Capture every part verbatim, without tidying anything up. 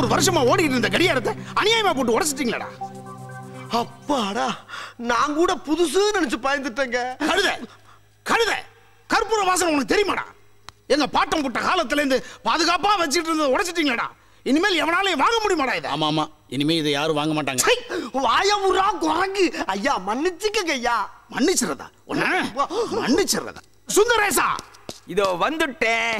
வருஷமா ஓடிட்டு இருந்த கடியாரத்தை அநியாயமா போட்டு உடைச்சிட்டீங்களா? அப்பாடா, நான் கூட புதுசு நினைச்சு பயந்துட்டேங்க. கழுத கழுத கற்பூர வாசனை உனக்கு தெரியுமாடா? எங்க பாட்டம் புட்ட காலத்துல இருந்து பாதுகாப்பா வச்சுட்டு இருந்ததை உடைச்சிட்டீங்களா? இனிமேல் எவனாலையும் வாங்க முடியுமாடா இதை? ஆமா ஆமா, இனிமே இதை யாரும் வாங்க மாட்டாங்க. வாயமுறா குரங்கு. ஐயா மன்னிச்சுக்கங்க ஐயா. மன்னிச்சிரதா உன்ன மன்னிச்சிரதா. சுந்தரேசா இதோ வந்துட்டேன்.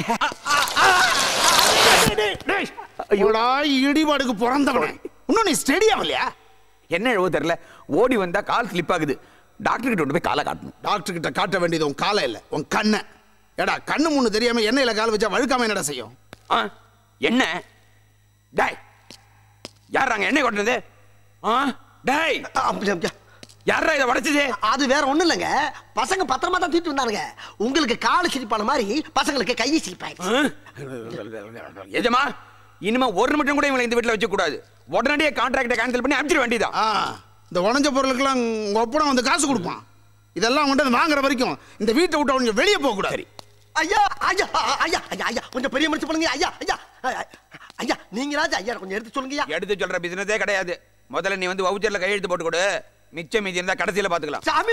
இடிபாடுக்கு பிறந்தவனே, இன்னும் நீ ஸ்டெடி ஆகலையா? என்ன எழுவ தெரியல, ஓடி வந்தா கால் ஸ்லிப் ஆகுது. டாக்டர் கிட்ட கொண்டு போய் காலை காட்டணும். டாக்டர் கிட்ட காட்ட வேண்டியது உன் காலை இல்ல, உன் கண்ணை. ஏடா கண்ணு முன்னு தெரியாம எண்ணெயில கால் வச்சா வழுக்காம என்னடா செய்யும்? என்ன டாய், யாராங்க எண்ணெய் கொட்டினது? டாய் யாரா இதை உடைச்சது? அது வேற ஒண்ணும் இல்லைங்க, பசங்க பத்திரமா தான் தூக்கிட்டு வந்தானுங்க. உங்களுக்கு காலு சிரிப்பான மாதிரி பசங்களுக்கு கையை சிரிப்பாங்க. எஜமா, இனிமே ஒரு நிமிஷம் கூட இவங்களை இந்த வீட்டுல வச்சு கூடாது. உடனடியே கான்ட்ராக்டை கேன்சல் பண்ணி அனுப்பிச்சிட வேண்டியதா? இந்த உடஞ்ச பொருளுக்கெல்லாம் உங்க ஒப்படம் வந்து காசு கொடுப்பான். இதெல்லாம் கொண்டு வாங்குற வரைக்கும் இந்த வீட்டை விட்டு அவங்க வெளியே போக கூடாது. ஐயா ஐயா ஐயா ஐயா ஐயா கொஞ்சம் பெரிய மனுஷன் பண்ணுங்க. ஐயா ஐயா ஐயா நீங்க ராஜா ஐயா கொஞ்சம் எடுத்து சொல்லுங்க. எடுத்து சொல்ற பிசினஸே கிடையாது. முதல்ல நீ வந்து வவுச்சர்ல கையெழுத்து போட்டு கொடு. மிச்சம் மீதி இருந்தா கடைசியில பாத்துக்கலாம். சாமி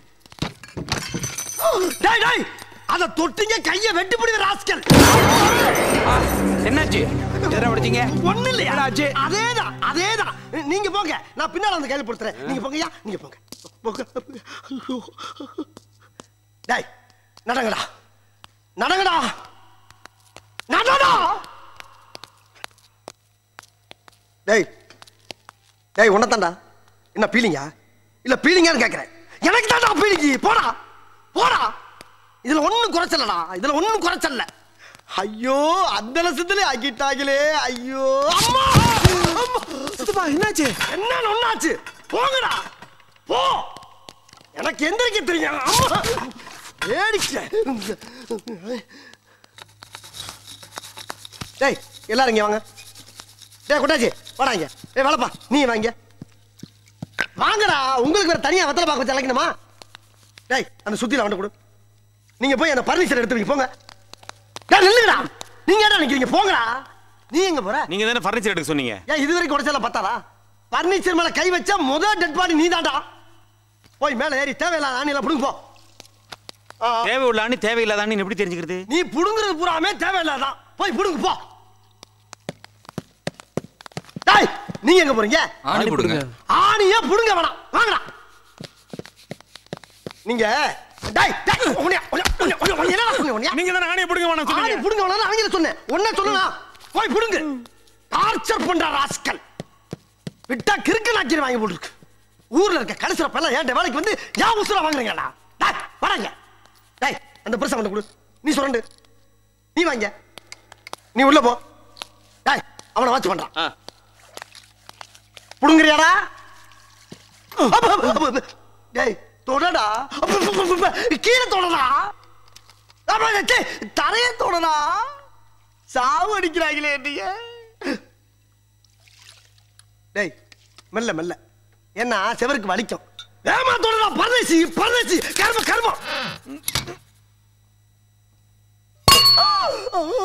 டேய் டேய், அத தொட்டிங்க கையை வெட்டி போடுற ராஸ்கல். என்னாச்சு? எதனா உடைச்சீங்க? ஒண்ணு இல்லையா? அதேதான் அதேதான். நீங்க போங்க, நான் பின்னால வந்து கையில போடுறேன். நீங்க போங்கயா, நீங்க போங்க போங்க. டேய் நடங்கடா நடங்கடா நடடா. டேய் டேய் உன்னதான்டா. என்ன பீலிங்கா இல்ல பீலிங்கான்னு கேக்குறேன். எனக்கு தான்டா பீலிங்கி. போடா போடா. இதுல ஒண்ணும் குறைச்சலடா, இதுல ஒண்ணும் குறைச்சல. ஐயோ அந்த லட்சத்துல ஆக்கிட்டாங்களே. ஐயோ அம்மா சித்தப்பா என்னாச்சு? என்ன ஒண்ணாச்சு? போங்கடா போ, எனக்கு எந்திரிக்க தெரியும். அம்மா ஏடிச்சே. டேய் எல்லாரும் இங்க வாங்க. டேய் கொட்டாச்சி வாடா இங்க. ஏய் வாழப்பா நீ வாங்க வாங்கடா. உங்களுக்கு வேற தனியா வெத்தலை பாக்க வச்சு அழைக்கணுமா? டேய் அந்த சுத்தில அவன்கிட்ட கொடு. நீங்க போய் அந்த பர்னிச்சர் எடுத்து வைங்க போங்க. டேய் நில்லுங்கடா. நீங்க ஏடா நிக்கிறீங்க? போங்கடா. நீ எங்க போற? நீங்க தானே ஃபர்னிச்சர் எடுக்க சொன்னீங்க. ஏன் இது வரைக்கும் உடைச்சல பத்தாதா? பர்னிச்சர் மேல கை வச்சா முதல் டெட் பாடி நீ தான்டா. போய் மேல ஏறி தேவையில்லாத ஆணில புடுங்க போ. தேவை உள்ள ஆணி தேவையில்லாத ஆணி எப்படி தெரிஞ்சுக்கிறது? நீ புடுங்குறது பூராமே தேவையில்லாதான். போய் புடுங்க போ. டேய் நீங்க எங்க போறீங்க? ஆணி புடுங்க. ஆணியே புடுங்க வேணாம், வாங்கடா. நீங்க டேய் டேய் உன்னை உன்னை உன்னை என்னடா சொன்னீங்க? நீங்க தான ஆணியை புடுங்க வேணாம் சொன்னீங்க. ஆணி புடுங்க வேணாம் அவங்கள சொன்னேன். ஒண்ணே சொல்லலாம். போய் புடுங்க. டார்ச்சர் பண்ற ராஸ்கல். விட்டா கிறுக்கு நாக்கிர வாங்கி போட்டுருக்கு. ஊர்ல இருக்க கடைசில பல்ல ஏன்ட வேலைக்கு வந்து யா உசுர வாங்குறீங்கடா. டேய் வாங்க. டேய் அந்த பிரசம் கொண்டு கொடு. நீ சொல்லண்டு. நீ வாங்க. நீ உள்ள போ. டேய் அவனை வாட்ச் பண்றான். புடுங்கறியாடா? டேய் தொடடா. கீழே தொடடா. தரைய தொடடா. சாவு அடிக்கிறாங்களே நீங்க. டேய் மெல்ல மெல்ல, ஏன்னா செவருக்கு வலிக்கும். ஏமா தொடடா. பரதேசி பரதேசி கர்ம கர்மம்.